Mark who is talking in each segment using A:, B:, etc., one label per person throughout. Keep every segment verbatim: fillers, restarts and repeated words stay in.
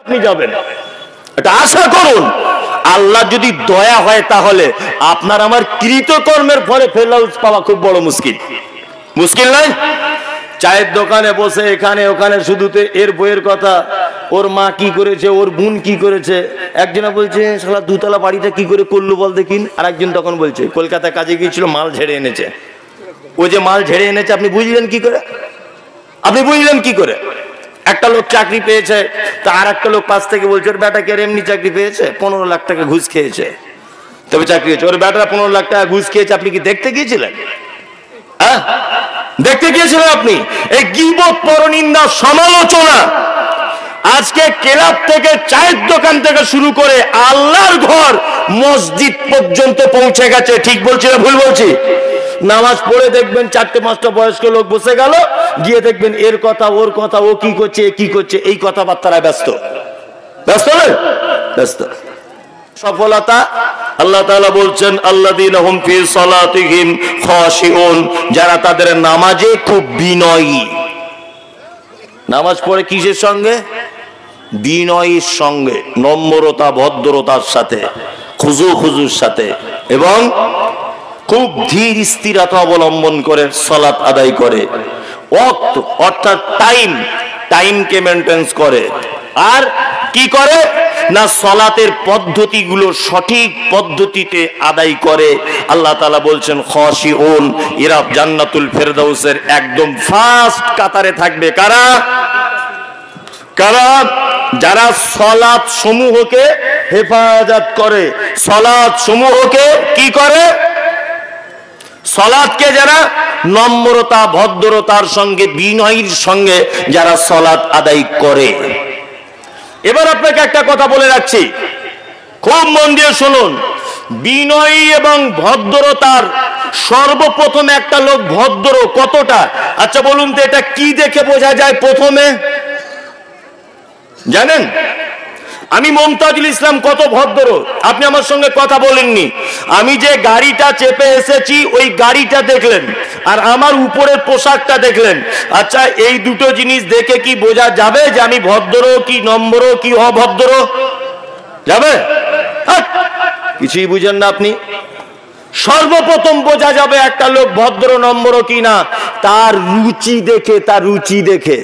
A: আপনি যাবেন, এটা আশা করুন। আল্লাহ যদি দয়া হয় তাহলে আপনার আমার কৃতকর্মের ফলে ফেরদাউস পাওয়া খুব বড় মুশকিল, মুশকিল নয়। চায়ের দোকানে বসে এখানে ওখানে শুধুতে এর বইয়ের কথা, ওর মা কি করেছে, ওর বোন কি করেছে। একজনা বলছে শালা দুতলা বাড়িটা কি করে করলো বল দেখিন, আর একজন তখন বলছে কলকাতায় কাজে গিয়েছিল, মাল ঝেড়ে এনেছে। ও যে মাল ঝেড়ে এনেছে আপনি বুঝলেন কি করে, আপনি বুঝলেন কি করে? একটা লোক চাকরি পেয়েছে, তা আর একটা লোক পাশ থেকে বলছে ওর বেটা কে এমনি চাকরি পেয়েছে, পনেরো লাখ টাকা ঘুষ খেয়েছে, তবে চাকরি হয়েছে। ওর বেটা পনেরো লাখ টাকা ঘুষ খেয়েছে, আপনি কি দেখতে গিয়েছিলেন? হ্যাঁ, দেখতে গিয়েছিলেন আপনি? এই গীবত, পরনিন্দা, সমালোচনা আজকে ক্লাব থেকে, চায়ের দোকান থেকে শুরু করে আল্লাহর ঘর মসজিদ পর্যন্ত পৌঁছে গেছে। ঠিক বলছি না ভুল বলছি? নামাজ পড়ে দেখবেন চারটে পাঁচটা বয়স্ক লোক বসে গেল, গিয়ে দেখবেন এর কথা ওর কথা, ও কি করছে কি করছে, এই কথাবার্তায় ব্যস্ত, ব্যস্ত নয় ব্যস্ত। সফলতা আল্লাহ তাআলা বলছেন আল্লাযীনা হুম ফি সালাতিহিম খাশিউন, যারা তাদের নামাজে খুব বিনয়ী। নামাজ পড়ে কিসের সঙ্গে? বিনয়ের সঙ্গে, নম্রতা ভদ্রতার সাথে, খুজু খুজুর সাথে, এবং খুব ধীর স্থিরতা অবলম্বন করে সালাত আদায় করে। ওয়াক্ত অর্থাৎ টাইম, টাইমকে মেনটেন্স করে। আর কি করে না, সালাতের পদ্ধতিগুলো সঠিক পদ্ধতিতে আদায় করে। আল্লাহ তাআলা বলছেন খাশিউন, এরা জান্নাতুল ফেরদাউসের একদম ফার্স্ট কাতারে থাকবে। কারা? কারা? যারা সালাত সমূহকে হেফাজত করে, সালাত সমূহকে কি করে? সালাতকে যারা নম্রতা ভদ্রতার সঙ্গে, বিনয়ের সঙ্গে যারা সালাত আদায় করে। এবার আপনাকে একটা কথা বলে রাখছি, খুব মন দিয়ে শুনুন। বিনয়ী এবং ভদ্রতার সর্বপ্রথম একটা লোক ভদ্র কতটা, আচ্ছা বলুন তো এটা কি দেখে বোঝা যায় প্রথমে? জানেন? আমি মমতাজুল ইসলাম কত ভদ্র, আপনি আমার সঙ্গে কথা বলেননি। আমি যে গাড়িটা চেপে এসেছি ওই গাড়িটা দেখলেন, আর আমার উপরের পোশাকটা দেখলেন। আচ্ছা এই দুটো জিনিস দেখে কি বোঝা যাবে যে আমি ভদ্র কি নম্র কি অভদ্র? যাবে? কিছুই বুঝেন না আপনি। সর্বপ্রথম বোঝা যাবে একটা লোক ভদ্র নম্র কি না, তার রুচি দেখে, তার রুচি দেখে।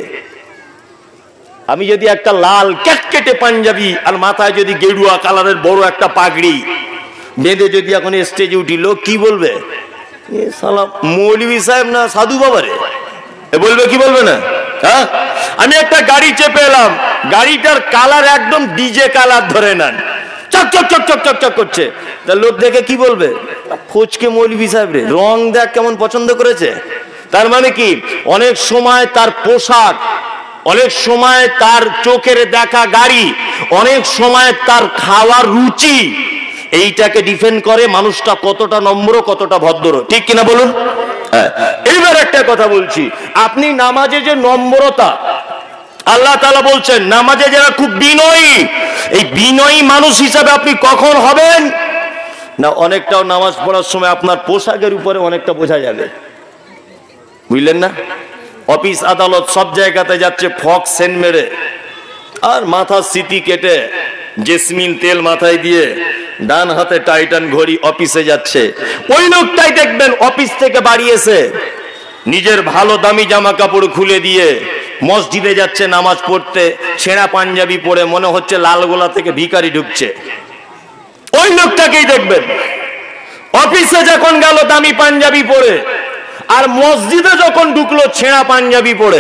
A: আমি যদি একটা লাল ক্যাটকেটে পাঞ্জাবি আর মাথায় যদি গেরুয়া কালারের বড় একটা পাগড়ি বেঁধে যদি এখন স্টেজে উঠি, লোক কি বলবে? এ শালা মৌলভী সাহেব না সাধু বাবা রে, বলবে কি বলবে না? হ্যাঁ, আমি একটা গাড়ি চেপে এলাম, গাড়িটার কালার একদম ডিজে কালার ধরে নেন, চক চক চক চক চক চক করছে, তা লোক দেখে কি বলবে? ফচকে মৌলভী সাহেব রে, রং দেখ কেমন পছন্দ করেছে। তার মানে কি, অনেক সময় তার পোশাক, অনেক সময় তার চোখের দেখা গাড়ি, অনেক সময় তার খাওয়ার রুচি, এইটাকে ডিফেন্ড করে মানুষটা কতটা নম্র কতটা ভদ্র। ঠিক কিনা বলুন? হ্যাঁ। এইবার একটা কথা বলছি, আপনি নামাজে যে নম্রতা, আল্লাহ তাআলা বলছেন নামাজে যারা খুব বিনয়ী, এই বিনয়ী মানুষ হিসাবে আপনি কখন হবেন না, অনেকটাও নামাজ পড়ার সময় আপনার পোশাকের উপরে অনেকটা বোঝা যাবে, বুঝলেন না? অফিস আদালত সব জায়গাতে যাচ্ছে ফক সেন্ট মেরে, আর মাথা সিটি কেটে জেসমিন তেল মাথায় দিয়ে ডান হাতে টাইটান ঘড়ি অফিসে যাচ্ছে। ওই লোকটাই দেখবেন অফিস থেকে বাড়ি এসে নিজের ভালো দামি জামা কাপড় খুলে দিয়ে মসজিদে যাচ্ছে নামাজ পড়তে, ছেঁড়া পাঞ্জাবি পরে, মনে হচ্ছে লালগোলা থেকে ভিখারি ঢুকছে। ওই লোকটাকেই দেখবেন অফিসে যখন গেল দামি পাঞ্জাবি পরে, আর মসজিদে যখন ঢুকলো ছেঁড়া পাঞ্জাবি পরে,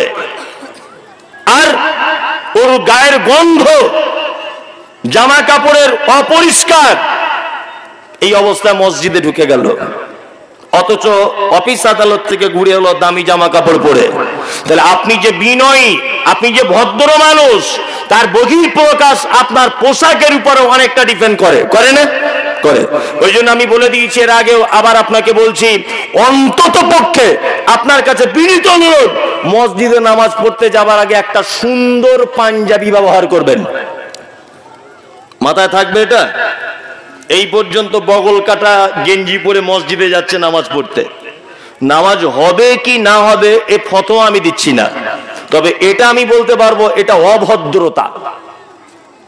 A: আর ওর গায়ের গন্ধ, জামা কাপড়ের অপরিষ্কার, এই অবস্থায় মসজিদে ঢুকে গেল। অথচ অফিস আদালত থেকে ঘুরে এলো দামি জামা কাপড় পরে। তাহলে আপনি যে বিনয়ী, আপনি যে ভদ্র মানুষ, তার বহির প্রকাশ আপনার পোশাকের উপরে অনেকটা ডিপেন্ড করে, করে না? করে। ওই জন্য আমি বলে দিয়েছি এর আগেও, আবার আপনাকে বলছি, অন্তত পক্ষে আপনার কাছে বিনীত অনুরোধ, মসজিদে নামাজ পড়তে যাবার আগে একটা সুন্দর পাঞ্জাবি ব্যবহার করবেন। মাথায় থাকবে এটা। এই পর্যন্ত বগল কাটা গেঞ্জি পরে মসজিদে যাচ্ছে নামাজ পড়তে, নামাজ হবে কি না হবে এ ফতোয়া আমি দিচ্ছি না, তবে এটা আমি বলতে পারবো এটা অভদ্রতা।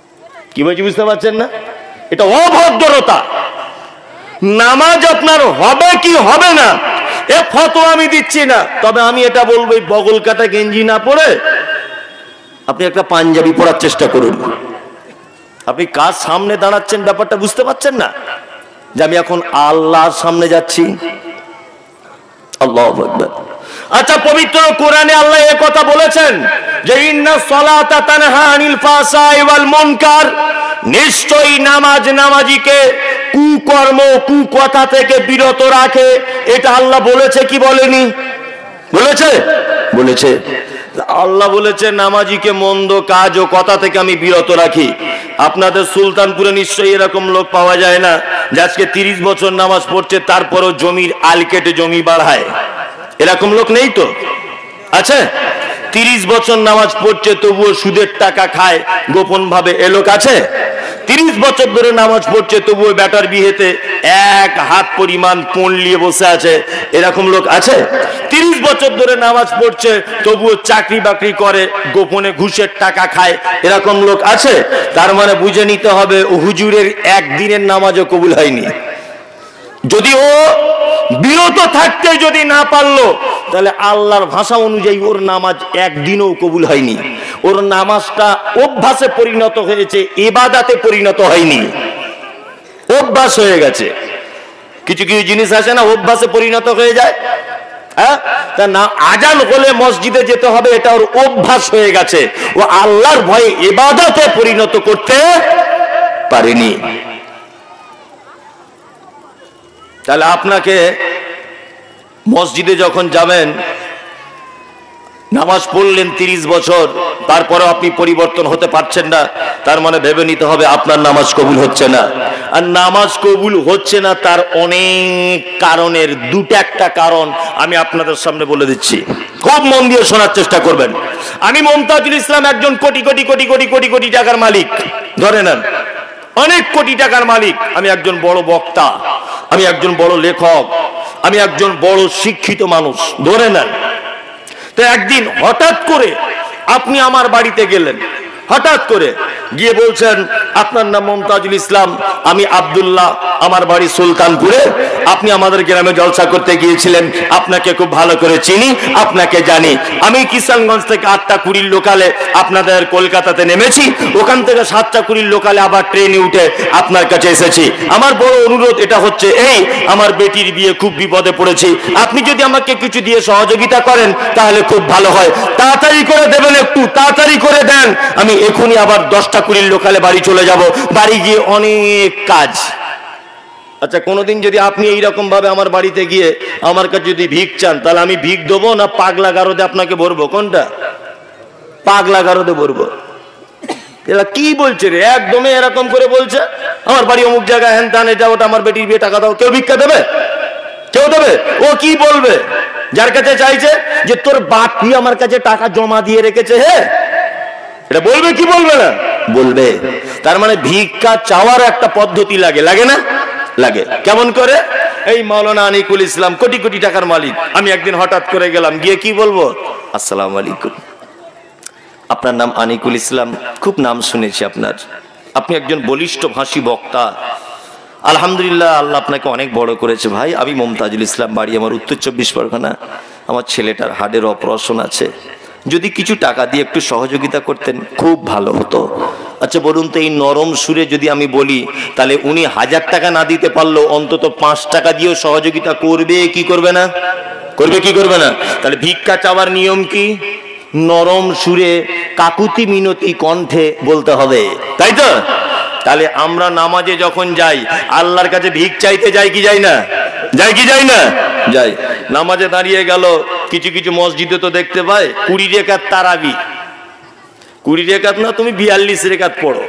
A: কি বলছি বুঝতে পারছেন না? এটা অভদ্রতা। নামাজ আপনার হবে কি হবে না এ ফতোয়া আমি দিচ্ছি না, তবে আমি এটা বলবো বগল কাটা গেঞ্জি না পরে আপনি একটা পাঞ্জাবি পরার চেষ্টা করুন। আপনি কার সামনে দাঁড়াচ্ছেন ব্যাপারটা বুঝতে পারছেন না, যে আমি এখন আল্লাহর সামনে যাচ্ছি। আল্লাহু আকবার। আচ্ছা, পবিত্র কোরআনে আল্লাহ এই কথা বলেছেন যে ইন্নাস সালাতা তানহা আনিল ফাহশাই ওয়াল মুনকার, নিশ্চয়ই নামাজ নামাজিকে কুকর্ম কুকথা থেকে বিরত রাখে। এটা আল্লাহ বলেছে কি বলেনি? বলেছে, বলেছে। আল্লাহ বলেছে নামাজিকে মন্দ কাজ ও কথা থেকে আমি বিরত রাখি। আপনাদের সুলতানপুরে নিশ্চয়ই এরকম লোক পাওয়া যায় না যে আজকে তিরিশ বছর নামাজ পড়ছে তারপরও জমির আল কেটে জমি বাড়ায়। এরকম লোক নেই তো? আছে? তিরিশ বছর নামাজ পড়ছে তবুও সুদের টাকা খায় গোপন ভাবে, এ লোক আছে? তিরিশ বছর ধরে নামাজ পড়ছে তবুও বেটার বিয়েতে এক হাত পরিমাণ পণ নিয়ে বসে আছে, এরকম লোক আছে? তিরিশ বছর ধরে নামাজ পড়ছে তবুও চাকরি বাকরি করে গোপনে ঘুষের টাকা খায়, এরকম লোক আছে? তার মানে বুঝে নিতে হবে হুজুরের একদিনের নামাজও কবুল হয়নি। যদি ও বিরত থাকতে যদি না পারলো তাহলে আল্লাহর ভাষা অনুযায়ী ওর নামাজ একদিনও কবুল হয়নি। ওর নামাজটা অভ্যাসে পরিণত হয়েছে, ইবাদতে পরিণত হয়নি, অভ্যাস হয়ে গেছে। কিছু কিছু জিনিস আছে না অভ্যাসে পরিণত হয়ে যায়। হ্যাঁ, তা না আজান হলে মসজিদে যেতে হবে এটা ওর অভ্যাস হয়ে গেছে, ও আল্লাহর ভয়ে ইবাদতে পরিণত করতে পারেনি। তাহলে আপনাকে মসজিদে যখন যাবেন, নামাজ পড়লেন তিরিশ বছর, তারপরেও আপনি পরিবর্তন হতে পারছেন না, তার মানে ভেবে নিতে হবে আপনার নামাজ কবুল হচ্ছে না। আর নামাজ কবুল হচ্ছে না তার অনেক কারণের দুটো একটা কারণ আমি আপনাদের সামনে বলে দিচ্ছি, খুব মন দিয়ে শোনার চেষ্টা করবেন। আমি মমতাজুল ইসলাম একজন কোটি কোটি কোটি কোটি কোটি কোটি টাকার মালিক, ধরে নেন অনেক কোটি টাকার মালিক। আমি একজন বড় বক্তা, আমি একজন বড় লেখক, আমি একজন বড় শিক্ষিত মানুষ, ধরে নেন। তো একদিন হঠাৎ করে আপনি আমার বাড়িতে গেলেন, হঠাৎ করে গিয়ে বলছেন আপনার নাম মমতাজুল ইসলাম, আমি আব্দুল্লাহ, আমার বাড়ি সুলতানপুরে, আপনি আমাদের গ্রামে জলসা করতে গিয়েছিলেন, আপনাকে খুব ভালো করে চিনি, আপনাকে জানি। আমি কিষানগঞ্জ থেকে আটটা কুড়ির লোকালে আপনাদের কলকাতাতে নেমেছি, ওখান থেকে সাতটা কুড়ির লোকালে আবার ট্রেনে উঠে আপনার কাছে এসেছি। আমার বড় অনুরোধ এটা হচ্ছে এই, আমার বেটির বিয়ে খুব বিপদে পড়েছি, আপনি যদি আমাকে কিছু দিয়ে সহযোগিতা করেন তাহলে খুব ভালো হয়, তাড়াতাড়ি করে দেবেন, একটু তাড়াতাড়ি করে দেন, আমি এখনই আবার দশটা কুড়ির লোকালে বাড়ি চলে যাব, বাড়ি গিয়ে অনেক কাজ। আচ্ছা, কোনোদিন যদি আপনি এইরকম ভাবে আমার বাড়িতে গিয়ে আমার কাছে যদি ভিক চান, তাহলে আমি ভিক দেবো না পাগলা গারদে আপনাকে ভরবো? কোনটা? পাগলা গারদে ভরবো। এরা কি বলছে রে, একদমই এরকম করে বলছে আমার বাড়ি অমুক জায়গায়, হ্যান ত্যান, এটা ওটা, আমার বেটির বিয়ে টাকা দাও। কেউ ভিক্ষা দেবে? কেউ দেবে? ও কি বলবে যার কাছে চাইছে যে তোর বাপ কি আমার কাছে টাকা জমা দিয়ে রেখেছে, হে, এটা বলবে কি বলবে না? বলবে। তার মানে ভিক্ষা চাওয়ার একটা পদ্ধতি লাগে, লাগে না? লাগে। কেমন করে? এই মাওলানা আনিকুল ইসলাম কোটি কোটি টাকার মালিক, আমি একদিন হঠাৎ করে গেলাম, গিয়ে কি বলবো, আসসালামু আলাইকুম, আপনার নাম আনিকুল ইসলাম, খুব নাম শুনেছি আপনার, আপনি একজন বলিষ্ঠ ভাষী বক্তা, আলহামদুলিল্লাহ আল্লাহ আপনাকে অনেক বড় করেছে ভাই। আমি মমতাজুল ইসলাম, বাড়ি আমার উত্তর চব্বিশ পরগনা, আমার ছেলেটার হার্টের অপারেশন আছে, যদি কিছু টাকা দিয়ে একটু সহযোগিতা করতেন খুব ভালো হতো। আচ্ছা বলুন তো, এই নরম সুরে যদি আমি বলি তাহলে উনি হাজার টাকা না দিতে পারলেও অন্তত পাঁচ টাকা দিয়েও সহযোগিতা করবে কি করবে না? করবে কি করবে না? তাহলে ভিক্ষা চাওয়ার নিয়ম কি? নরম সুরে কাকুতি মিনতি কণ্ঠে বলতে হবে, তাই তো? তাহলে আমরা নামাজে যখন যাই আল্লাহর কাছে ভিক চাইতে যাই কি যাই না? যাই কি যাই না? যাই। নামাজে দাঁড়িয়ে গেল, কিছু কিছু মসজিদে তো দেখতে পাই কুড়ি রেখাত তারাবি, কুড়ি রেখাত না তুমি বিয়াল্লিশ রেখাত পড়ো,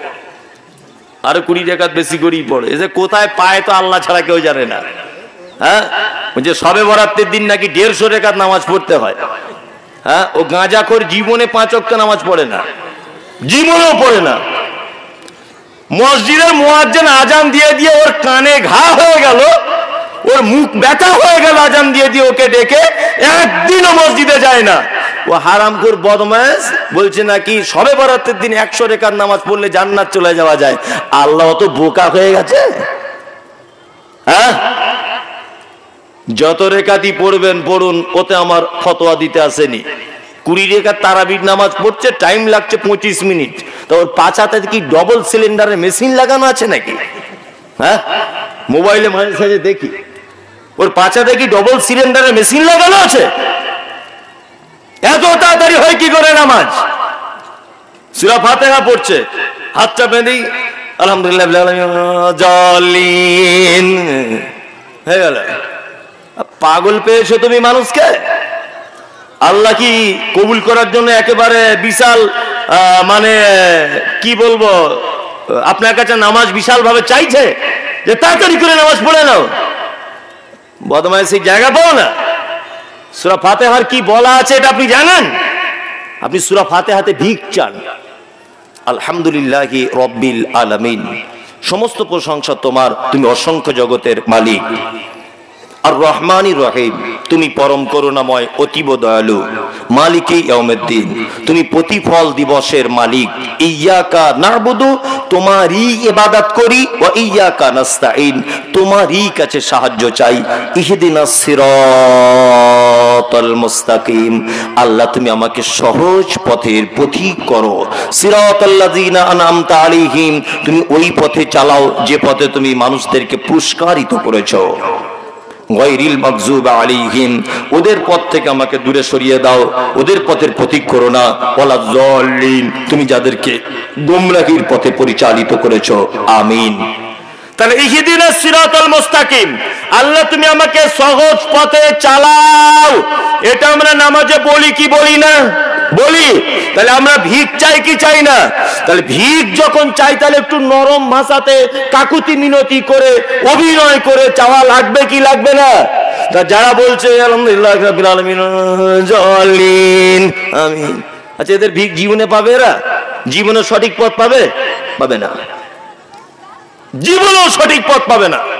A: আর কুড়ি রেখাত বেশি করেই পড়ো। এসে কোথায় পায় তো আল্লাহ ছাড়া কেউ জানে না। হ্যাঁ, যে সবে বরাতের দিন নাকি দেড়শো রেখাত নামাজ পড়তে হয়। হ্যাঁ, ও গাঁজাখোর জীবনে পাঁচ ওয়াক্ত নামাজ পড়ে না, জীবনেও পড়ে না। মসজিদের মুয়াজ্জিন আজান দিয়ে দিয়ে ওর কানে ঘা হয়ে গেল, ওর মুখ ব্যথা হয়ে গেল আজান দিয়ে দিয়ে ওকে ডেকে, একদিনও মসজিদে যায় না। ও হারামখোর বদমাশ বলছে নাকি সবে বরাতের দিন একশো রেকাত নামাজ পড়লে জান্নাত চলে যাওয়া যায়। আল্লাহ তো বোকা হয়ে গেছে। হ্যাঁ, যত রেকাতই পড়বেন পড়ুন, ওতে আমার ফতোয়া দিতে আসেনি। কুড়ি রেখাত তারাবির নামাজ পড়ছে, টাইম লাগছে পঁচিশ মিনিট, তো ওর পাছাতে কি ডবল সিলিন্ডারের মেশিন লাগানো আছে নাকি? হ্যাঁ, মোবাইলে মাঝে সাঝে দেখি ওর পাছাতে কি ডবল সিলিন্ডারের মেশিন লাগানো আছে? এত তাড়াতাড়ি হয় কি করে নামাজ? সূরা ফাতিহা পড়ছে, হাতটা বেঁধেই আলহামদুলিল্লাহ জালিন হয়ে গেল। পাগল পেয়েছো তুমি মানুষকে? আল্লাহ কি কবুল করার জন্য একেবারে বিশাল মানে কি বলবো আপনার কাছে নামাজ বিশাল ভাবে চাইছে যে তাড়াতাড়ি করে নামাজ পড়ে নাও? বদমাইশি জায়গা পাও না। সূরা ফাতিহার কি বলা আছে এটা আপনি জানেন? আপনি সূরা ফাতিহাতে ভিক চান। আলহামদুলিল্লাহি রাব্বিল আলামিন, সমস্ত প্রশংসা তোমার, তুমি অসংখ্য জগতের মালিক। আর রহমানির রহিম, তুমি পরম করুণাময়, অতীব দয়ালু। মালিকে ইয়াউমিদ্দিন, তুমি প্রতিফল দিবসের মালিক। ইয়্যাকা না'বুদু, তোমারই ইবাদত করি। ওয়া ইয়্যাকা নাস্তাঈন, তোমারই কাছে সাহায্য চাই। ইহদিনাস সিরাতাল মুস্তাকিম, আল্লাহ তুমি আমাকে সহজ পথের পথিক করো। সিরাতাল্লাযিনা আনআমতা আলাইহিম, তুমি ওই পথে চালাও যে পথে তুমি মানুষদেরকে পুরস্কারিত করেছো। গায়রিল মাগযুবি আলাইহিম, ওদের পথ থেকে আমাকে দূরে সরিয়ে দাও, ওদের পথের পথিক করো না। ওয়ালায যাল্লিন, তুমি যাদেরকে গোমরাহির পথে পরিচালিত করেছো, আমিন। তাহলে ইহদিনাস সিরাতাল মুস্তাকিম, আল্লাহ তুমি আমাকে সহজ পথে চালাও, এটা আমরা নামাজে বলি কি বলি না? বলি। তাহলে আমরা ভিক চাই কি চাই না? তাহলে ভিক যখন চাই তাহলে একটু নরম ভাষাতে কাকুতি মিনতি করে অভিনয় করে চাওয়া লাগবে কি লাগবে না? তা যারা বলছে আলহামদুলিল্লাহ রাব্বিল আলামিন জালিন আমিন, আচ্ছা এদের ভিক জীবনে পাবে? এরা জীবনে সঠিক পথ পাবে? পাবে না, জীবনেও সঠিক পথ পাবে না।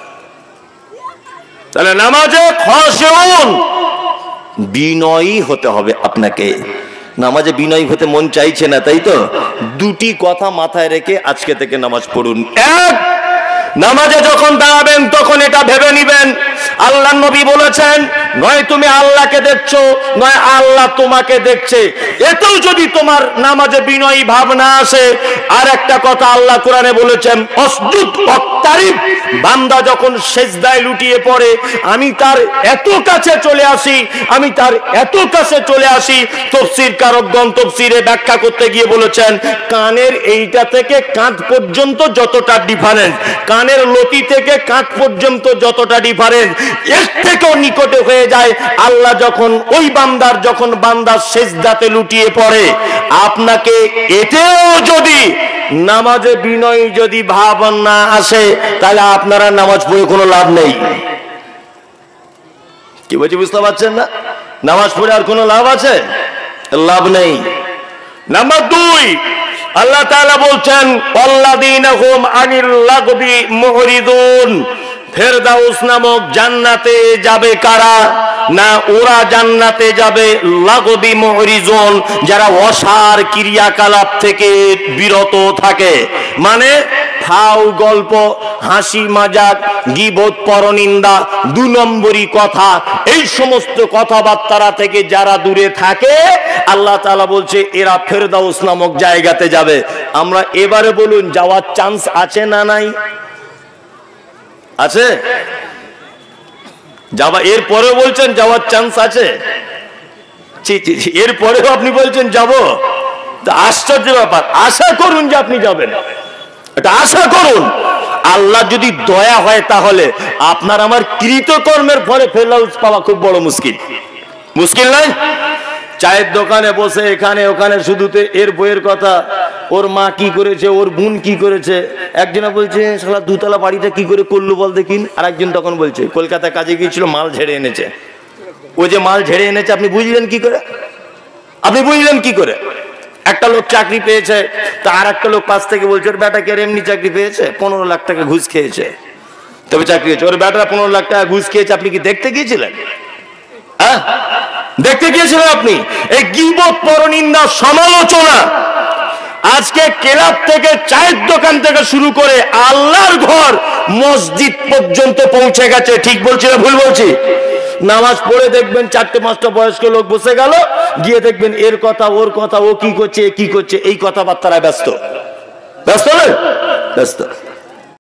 A: তাহলে নামাজে খাশিউন, বিনয়ী হতে হবে আপনাকে। নামাজে বিনয়ী হতে মন চাইছে না, তাই তো? দুটি কথা মাথায় রেখে আজকে থেকে নামাজ পড়ুন। এক, নামাজে যখন দাঁড়াবেন তখন এটা ভেবে নিবেন আল্লাহ নবী বলেছেন, নয় তুমি আল্লাহকে দেখছো, নয় আল্লাহ তোমাকে দেখছে। এতেও যদি তোমার নামাজে বিনয়ী ভাব না আসে, আর একটা কথা আল্লাহ কোরআনে বলেছেন, অসজুদ ওয়াক্তারিব, বান্দা যখন সেজদায় লুটিয়ে পড়ে আমি তার এত কাছে চলে আসি, আমি তার এত কাছে চলে আসি। তাফসীর কারকগণ তাফসীরে ব্যাখ্যা করতে গিয়ে বলেছেন, কানের এইটা থেকে কাঁধ পর্যন্ত যতটা ডিফারেন্স, কানের লতি থেকে কাঁধ পর্যন্ত যতটা ডিফারেন্স, এর থেকেও নিকটে হয়ে যায় আল্লাহ যখন ওই বান্দার যখন বান্দার সেজদাতে লুটিয়ে পড়ে। আপনাকে এতেও যদি নামাজে বিনয় যদি ভাব না আসে, তাহলে আপনারা নামাজ পড়ে কোনো লাভ নেই। কি বলছি বুঝতে পারছেন না? নামাজ পড়ে আর কোনো লাভ আছে? লাভ নেই। নাম্বার দুই, আল্লাহ তাআলা বলছেন, আল্লাযীনা হুম আনিল লাগবি মুরিদুন, ফেরদাউস নামক জান্নাতে যাবে কারা? না ওরা জান্নাতে যাবে লাগবি মুরিজুন, যারা অসার ক্রিয়াকলাপ থেকে বিরত থাকে। মানে ফাও গল্প, হাসি মাজাক, গীবত, পরনিন্দা, দু নম্বরী কথা, এই সমস্ত কথাবার্তা থেকে যারা দূরে থাকে, আল্লাহ তাআলা বলছে এরা ফেরদাউস নামক জায়গাতে যাবে। আমরা এবারে বলুন যাওয়ার চান্স আছে না নাই? আছে? যাওয়া এর পরেও বলছেন যাওয়ার চান্স আছে? এর পরেও আপনি বলছেন যাব? আশ্চর্য ব্যাপার। আশা করুন যে আপনি যাবেন, এটা আশা করুন। আল্লাহ যদি দয়া হয় তাহলে আপনার আমার কৃতকর্মের ফলে ফেরদাউস পাওয়া খুব বড় মুশকিল। মুশকিল নাই? চায়ের দোকানে বসে এখানে ওখানে শুধুতে এর বইয়ের কথা, ওর মা কি করেছে, ওর বোন কি করেছে। একজনে বলছে শালা দুতলা বাড়িটা কি করে করলো বল দেখিন। আর একজন তখন বলছে কলকাতায় কাজে গিয়েছিল, মাল ঝেড়ে এনেছে। ও যে মাল ঝেড়ে এনেছে আপনি বুঝলেন কি করে? আপনি বুঝলেন কি করে? একটা লোক চাকরি পেয়েছে, তা আর একটা লোক পাশ থেকে বলছে ওর বেটা কে এমনি চাকরি পেয়েছে, পনেরো লাখ টাকা ঘুষ খেয়েছে। তবে চাকরি হয়েছে। ওর বেটারা পনেরো লাখ টাকা ঘুষ খেয়েছে, আপনি কি দেখতে গিয়েছিলেন? হ্যাঁ, দেখতে গিয়েছিলেন আপনি? এই গীবত, পরনিন্দা, সমালোচনা আজকে ক্লাব থেকে, চায়ের দোকান থেকে শুরু করে আল্লাহর ঘর মসজিদ পর্যন্ত পৌঁছে গেছে। ঠিক বলছি না ভুল বলছি? নামাজ পড়ে দেখবেন চারটে পাঁচটা বয়স্ক লোক বসে গেল, গিয়ে দেখবেন এর কথা ওর কথা, ও কি করছে কি করছে এই কথাবার্তায় ব্যস্ত। ব্যস্ত নয়? ব্যস্ত।